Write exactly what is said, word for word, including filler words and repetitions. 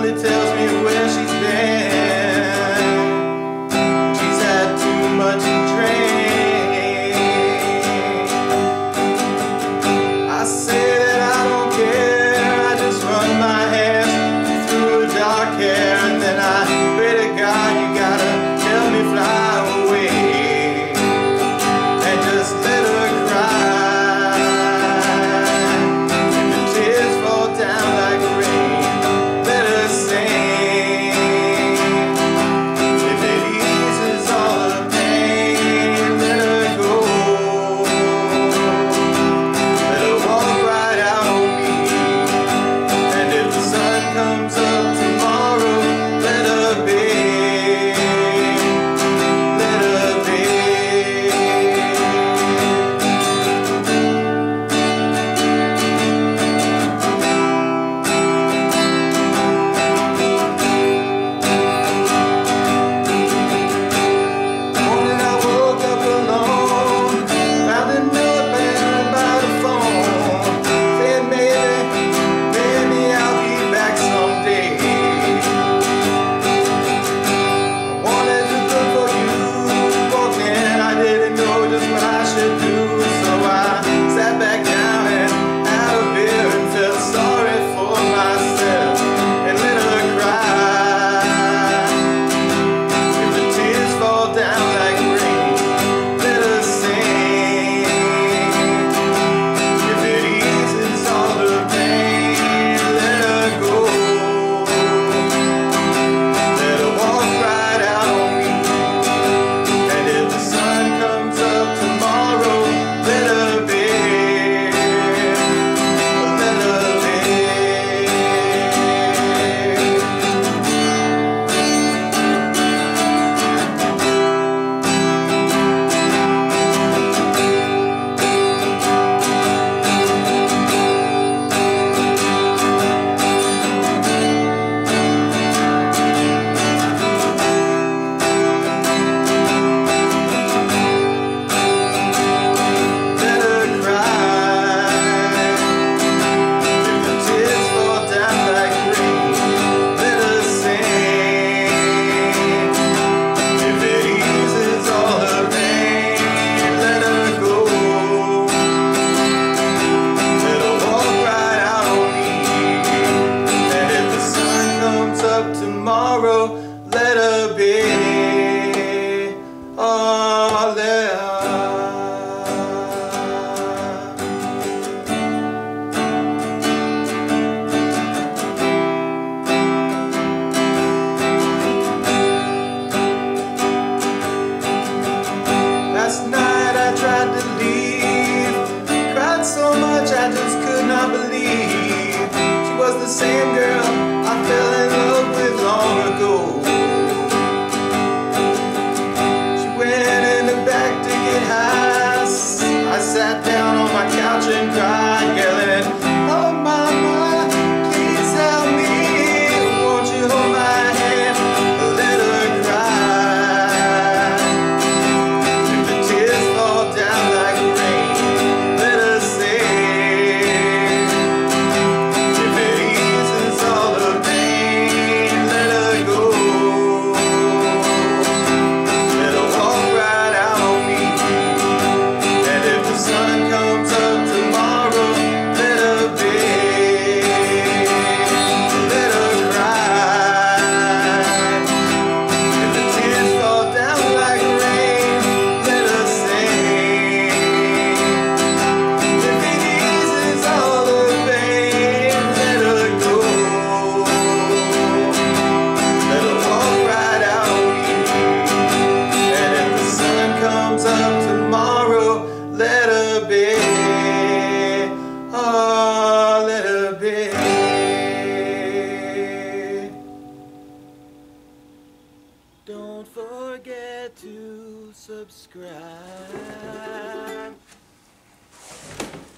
only tells me where she's been. She's had too much to drink. I say that I don't care, I just run my hands through her dark hair, and then I pray to God, you gotta help me fly away and just let her cry. If the tears fall down like rain, let her sing. If it eases all the pain, let her go. Let her walk right out on me. And if the sun comes up tomorrow, let her be. Let her be. Morning I woke up alone, found a note laying by the phone, saying maybe, maybe I'll be back someday. I wanted to look for you, walking, I didn't know just what I should do, so I sat back down and had a beer and felt sorry for myself and let her cry. If the tears fall down like rain, let her sing. If it eases all the pain, let her go. Let her walk right out on me. And if the sun comes up tomorrow, let her be. Let her be. Let her cry. If the tears fall down like rain, let her sing. If it eases all her pain, let her go. Let her walk right out on me. And if the sun comes up tomorrow, let her be. Oh, let her. Last night I tried to leave, cried so much I just could not believe she was the same girl I fell in love with long ago. She went in the back to get high. I sat down on my couch and cried, yelling, "Oh mama, please help me. Won't you hold my hand? Let her cry." If the tears fall down like rain, let her sing. If it eases all the pain, let her go. Let her walk right out on me. And if the sun comes up tomorrow, let her be. Let her cry. If the tears fall down like rain, let her sing. If it eases all the pain, let her go. Let her walk right out on me. And if the sun comes up tomorrow, let her be. Oh, let her be. Don't forget to subscribe.